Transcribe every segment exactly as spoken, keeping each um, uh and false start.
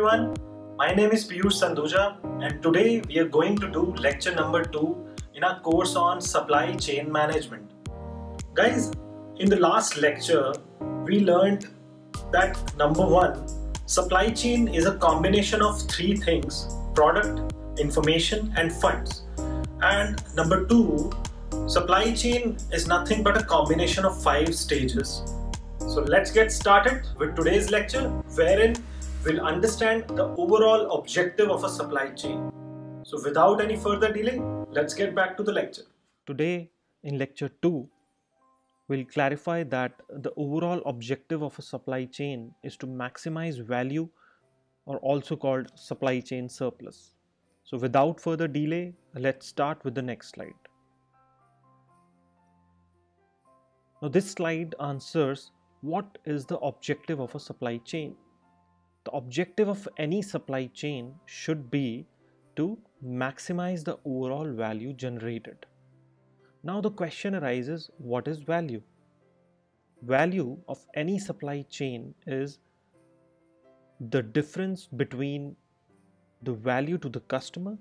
everyone, my name is Piyush Sanduja and today we are going to do lecture number two in our course on supply chain management. Guys, in the last lecture we learned that number one, supply chain is a combination of three things: product, information and funds. And number two, supply chain is nothing but a combination of five stages. So let's get started with today's lecture, wherein we'll understand the overall objective of a supply chain. So without any further delay, let's get back to the lecture. Today in lecture two, we'll clarify that the overall objective of a supply chain is to maximize value, or also called supply chain surplus. So without further delay, let's start with the next slide. Now this slide answers what is the objective of a supply chain. The objective of any supply chain should be to maximize the overall value generated. Now the question arises, what is value? Value of any supply chain is the difference between the value to the customer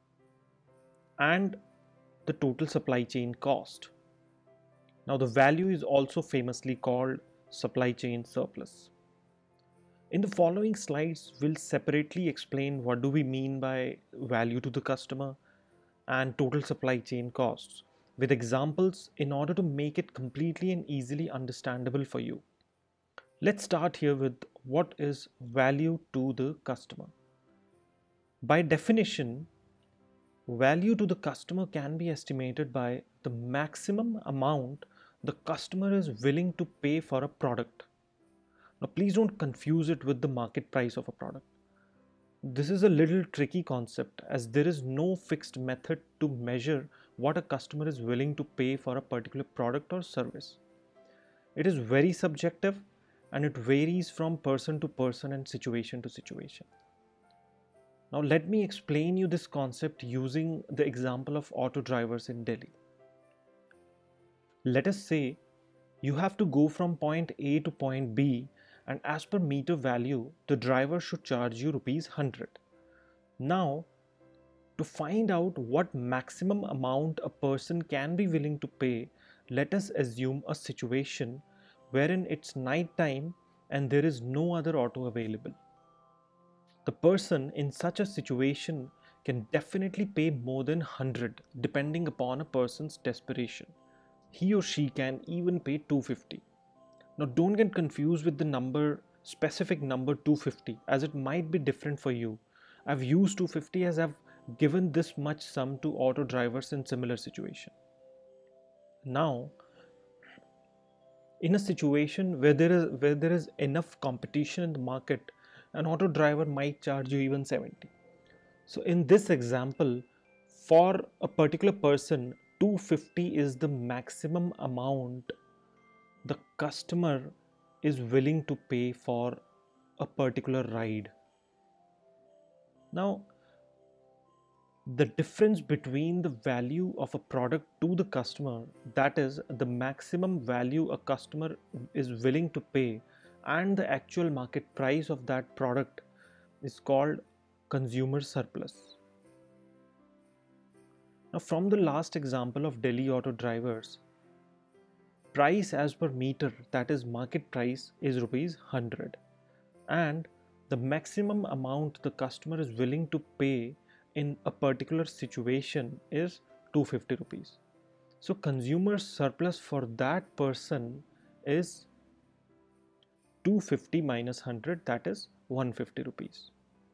and the total supply chain cost. Now the value is also famously called supply chain surplus. In the following slides, we'll separately explain what do we mean by value to the customer and total supply chain costs with examples in order to make it completely and easily understandable for you. Let's start here with what is value to the customer. By definition, value to the customer can be estimated by the maximum amount the customer is willing to pay for a product. Now please don't confuse it with the market price of a product. This is a little tricky concept, as there is no fixed method to measure what a customer is willing to pay for a particular product or service. It is very subjective and it varies from person to person and situation to situation. Now let me explain you this concept using the example of auto drivers in Delhi. Let us say you have to go from point A to point B, and as per meter value, the driver should charge you rupees one hundred. Now, to find out what maximum amount a person can be willing to pay, let us assume a situation wherein it's night time and there is no other auto available. The person in such a situation can definitely pay more than one hundred depending upon a person's desperation. He or she can even pay two hundred fifty. Now don't get confused with the number, specific number two hundred fifty, as it might be different for you. I've used two hundred fifty as I've given this much sum to auto drivers in similar situation. Now, in a situation where there is where there is enough competition in the market, an auto driver might charge you even seventy. So in this example, for a particular person, two hundred fifty is the maximum amount the customer is willing to pay for a particular ride. Now, the difference between the value of a product to the customer, that is the maximum value a customer is willing to pay, and the actual market price of that product, is called consumer surplus. Now from the last example of Delhi auto drivers, price as per meter, that is market price, is rupees one hundred, and the maximum amount the customer is willing to pay in a particular situation is two hundred fifty rupees. So consumer surplus for that person is two hundred fifty minus one hundred, that is one hundred fifty rupees.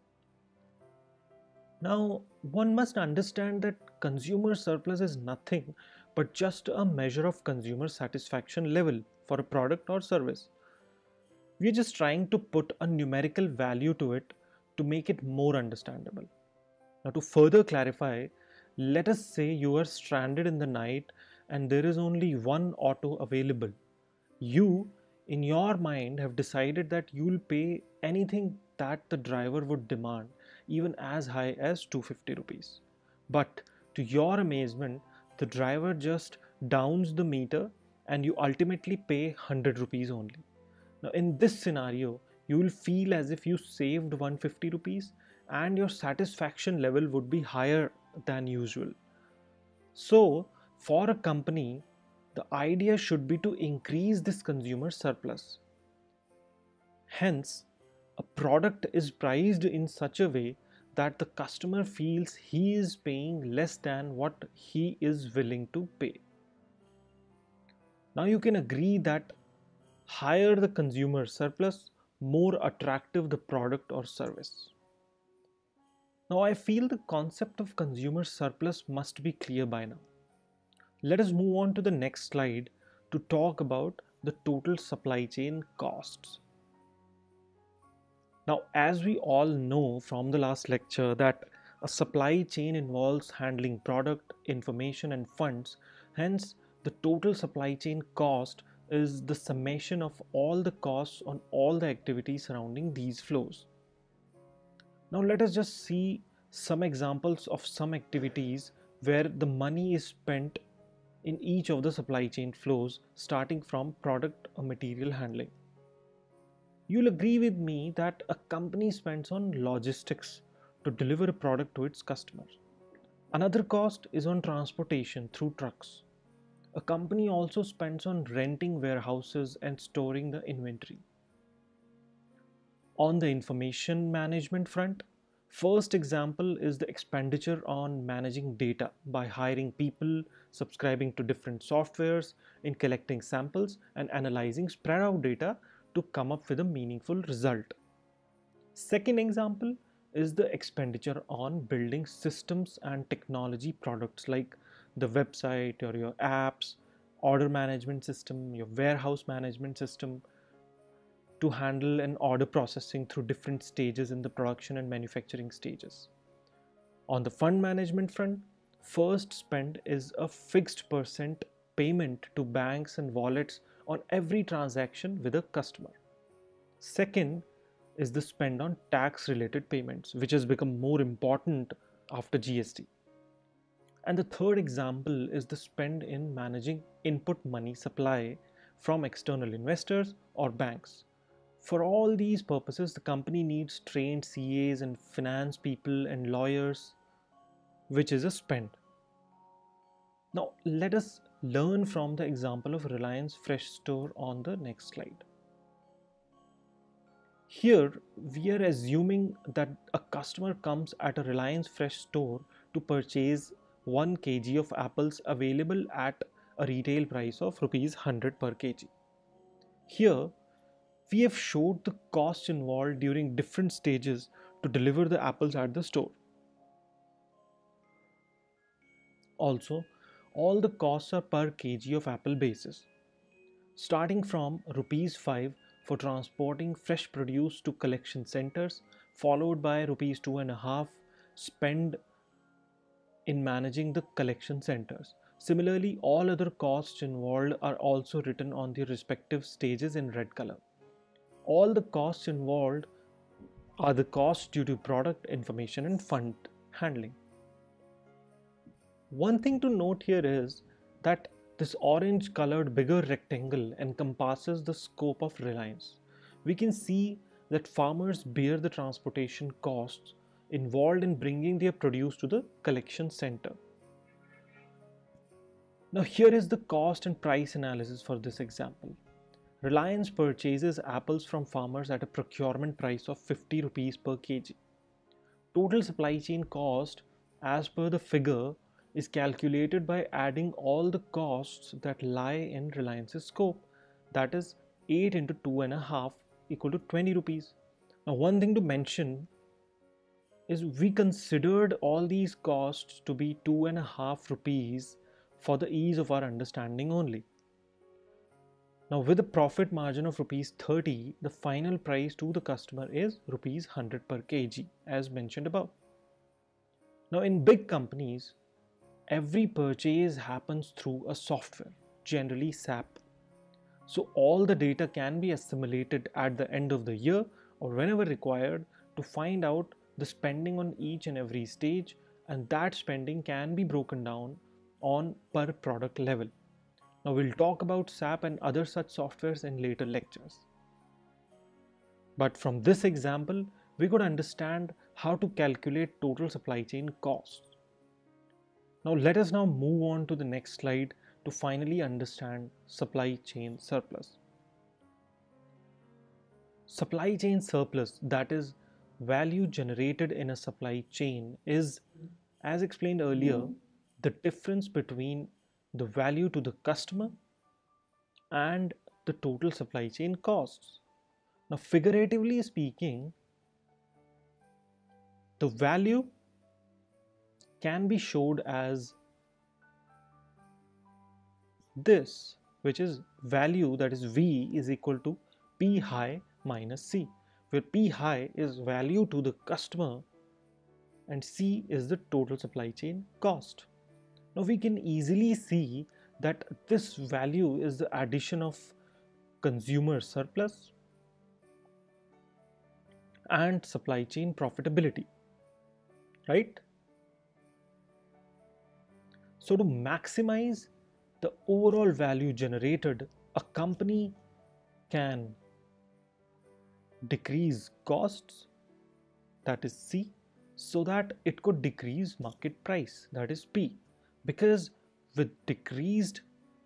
Now, one must understand that consumer surplus is nothing but just a measure of consumer satisfaction level for a product or service. We are just trying to put a numerical value to it to make it more understandable. Now, to further clarify, let us say you are stranded in the night and there is only one auto available. You, in your mind, have decided that you will pay anything that the driver would demand, even as high as two hundred fifty rupees. But to your amazement, the driver just downs the meter and you ultimately pay one hundred rupees only. Now in this scenario, you will feel as if you saved one hundred fifty rupees and your satisfaction level would be higher than usual. So, for a company, the idea should be to increase this consumer surplus. Hence, a product is priced in such a way that the customer feels he is paying less than what he is willing to pay. Now, you can agree that higher the consumer surplus, more attractive the product or service. Now, I feel the concept of consumer surplus must be clear by now. Let us move on to the next slide to talk about the total supply chain costs. Now, as we all know from the last lecture that a supply chain involves handling product, information and funds. Hence, the total supply chain cost is the summation of all the costs on all the activities surrounding these flows. Now, let us just see some examples of some activities where the money is spent in each of the supply chain flows, starting from product or material handling. You'll agree with me that a company spends on logistics to deliver a product to its customers. Another cost is on transportation through trucks. A company also spends on renting warehouses and storing the inventory. On the information management front, first example is the expenditure on managing data by hiring people, subscribing to different softwares, in collecting samples and analyzing spread out data to come up with a meaningful result. Second example is the expenditure on building systems and technology products like the website or your apps, order management system, your warehouse management system, to handle an order processing through different stages in the production and manufacturing stages. On the fund management front, first spend is a fixed percent payment to banks and wallets on every transaction with a customer. Second is the spend on tax related payments, which has become more important after G S T. And the third example is the spend in managing input money supply from external investors or banks. For all these purposes, the company needs trained C As and finance people and lawyers, which is a spend. Now, let us learn from the example of Reliance Fresh Store on the next slide. Here, we are assuming that a customer comes at a Reliance Fresh Store to purchase one kilogram of apples available at a retail price of rupees one hundred per kilogram. Here, we have showed the costs involved during different stages to deliver the apples at the store. Also, all the costs are per kilogram of apple basis, starting from rupees five for transporting fresh produce to collection centers, followed by rupees two and a half spend in managing the collection centers. Similarly, all other costs involved are also written on the respective stages in red color. All the costs involved are the costs due to product, information and fund handling. One thing to note here is that this orange colored bigger rectangle encompasses the scope of Reliance. We can see that farmers bear the transportation costs involved in bringing their produce to the collection center. Now here is the cost and price analysis for this example. Reliance purchases apples from farmers at a procurement price of fifty rupees per kilogram. Total supply chain cost as per the figure is calculated by adding all the costs that lie in Reliance's scope, that is eight into two and a half equal to twenty rupees. Now one thing to mention is we considered all these costs to be two and a half rupees for the ease of our understanding only. Now with a profit margin of rupees thirty, the final price to the customer is rupees one hundred per kilogram as mentioned above. Now in big companies, every purchase happens through a software, generally S A P. So all the data can be assimilated at the end of the year or whenever required to find out the spending on each and every stage, and that spending can be broken down on per product level. Now we'll talk about S A P and other such softwares in later lectures. But from this example, we could understand how to calculate total supply chain costs. Now let us now move on to the next slide to finally understand supply chain surplus. Supply chain surplus, that is value generated in a supply chain, is, as explained earlier, the difference between the value to the customer and the total supply chain costs. Now, figuratively speaking, the value can be showed as this, which is value, that is V is equal to P high minus C, where P high is value to the customer and C is the total supply chain cost. Now we can easily see that this value is the addition of consumer surplus and supply chain profitability, right? So to maximize the overall value generated, a company can decrease costs, that is C, so that it could decrease market price, that is P, because with decreased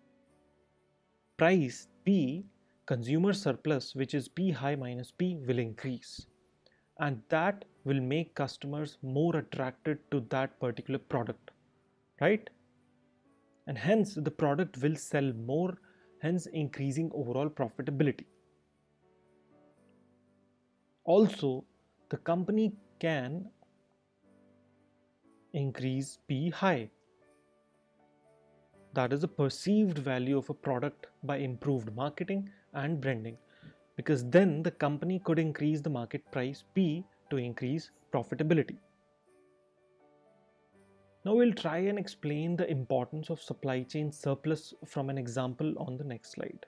price P, consumer surplus, which is P high minus P, will increase, and that will make customers more attracted to that particular product, right? And hence the product will sell more, hence increasing overall profitability. Also, the company can increase P high, that is the perceived value of a product, by improved marketing and branding, because then the company could increase the market price P to increase profitability. Now we'll try and explain the importance of supply chain surplus from an example on the next slide.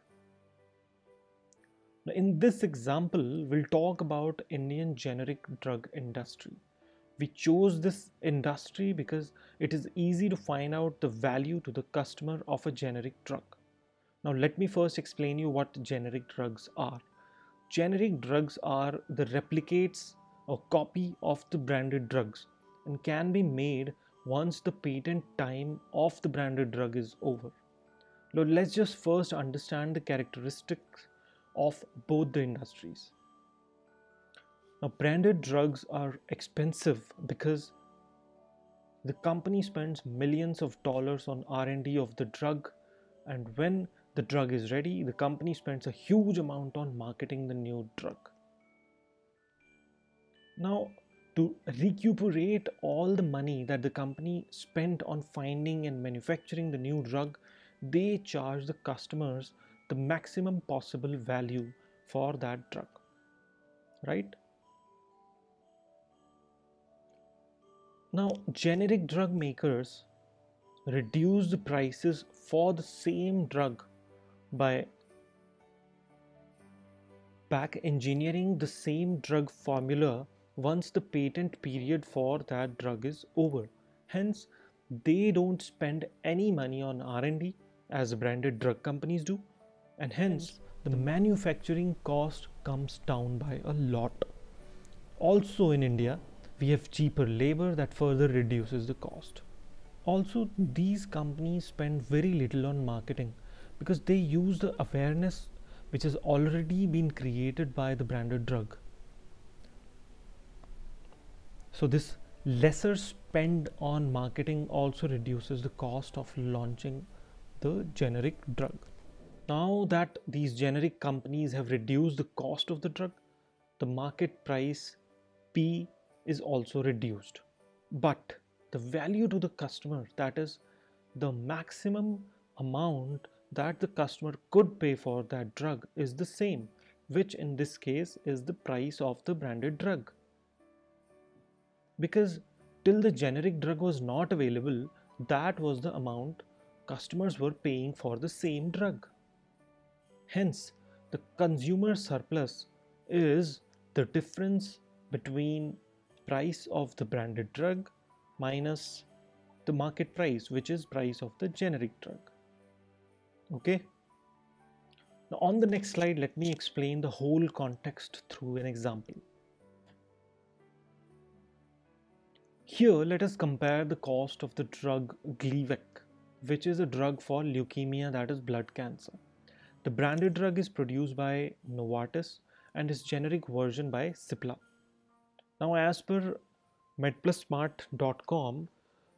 Now in this example, we'll talk about Indian generic drug industry. We chose this industry because it is easy to find out the value to the customer of a generic drug. Now let me first explain you what generic drugs are. Generic drugs are the replicates or copy of the branded drugs and can be made once the patent time of the branded drug is over. Now let's just first understand the characteristics of both the industries. Now branded drugs are expensive because the company spends millions of dollars on R and D of the drug, and when the drug is ready, the company spends a huge amount on marketing the new drug. Now, to recuperate all the money that the company spent on finding and manufacturing the new drug, they charge the customers the maximum possible value for that drug, right? Now, generic drug makers reduce the prices for the same drug by back engineering the same drug formula once the patent period for that drug is over. Hence, they don't spend any money on R and D as branded drug companies do, and hence the manufacturing cost comes down by a lot. Also in India, we have cheaper labor that further reduces the cost. Also, these companies spend very little on marketing because they use the awareness which has already been created by the branded drug. So this lesser spend on marketing also reduces the cost of launching the generic drug. Now that these generic companies have reduced the cost of the drug, the market price P is also reduced. But the value to the customer, that is the maximum amount that the customer could pay for that drug, is the same, which in this case is the price of the branded drug. Because till the generic drug was not available, that was the amount customers were paying for the same drug. Hence, the consumer surplus is the difference between price of the branded drug minus the market price, which is price of the generic drug. Okay. Now, on the next slide, let me explain the whole context through an example. Here, let us compare the cost of the drug Gleevec, which is a drug for leukemia, that is blood cancer. The branded drug is produced by Novartis and its generic version by Cipla. Now, as per medplussmart dot com,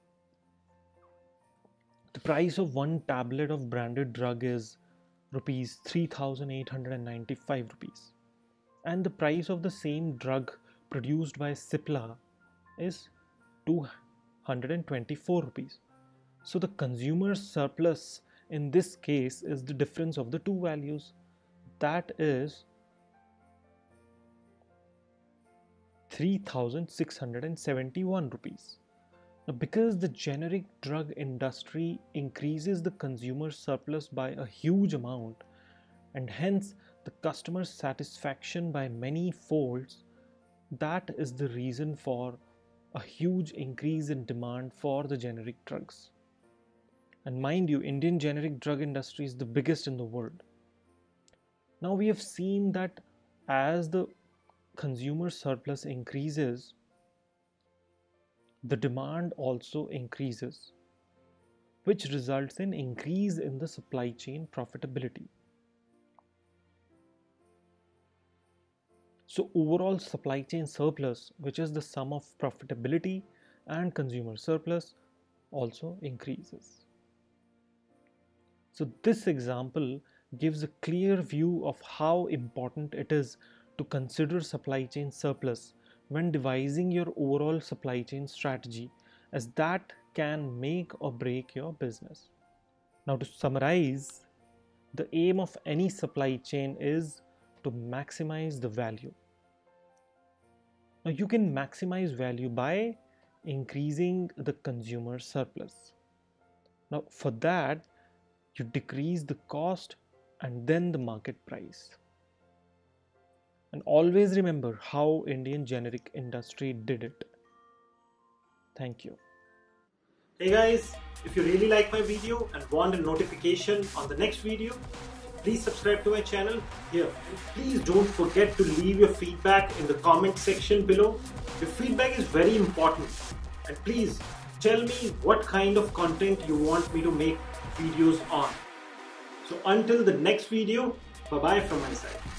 the price of one tablet of branded drug is rupees three thousand eight hundred ninety-five rupees, and the price of the same drug produced by Cipla is two hundred twenty-four rupees. So the consumer surplus in this case is the difference of the two values, that is three thousand six hundred seventy-one rupees. Now, because the generic drug industry increases the consumer surplus by a huge amount, and hence the customer satisfaction by many folds, that is the reason for a huge increase in demand for the generic drugs. And mind you, Indian generic drug industry is the biggest in the world. Now, we have seen that as the consumer surplus increases, the demand also increases, which results in increase in the supply chain profitability. So overall supply chain surplus, which is the sum of profitability and consumer surplus, also increases. So this example gives a clear view of how important it is to consider supply chain surplus when devising your overall supply chain strategy, as that can make or break your business. Now, to summarize, the aim of any supply chain is to maximize the value. Now, you can maximize value by increasing the consumer surplus. Now, for that, you decrease the cost and then the market price. And always remember how Indian generic industry did it. Thank you. Hey guys, if you really like my video and want a notification on the next video, please subscribe to my channel here. And please don't forget to leave your feedback in the comment section below. Your feedback is very important. And please tell me what kind of content you want me to make videos on. So until the next video, bye bye from my side.